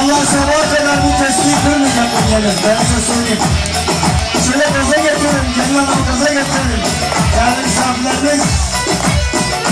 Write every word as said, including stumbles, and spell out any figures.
Vallahi sabaha kadar bu testiyi kırmayacak bu gelin. Ben size söyleyeyim. Şöyle gaza getirin. Gelin hanım gaza getirin. Yani misafirlerimiz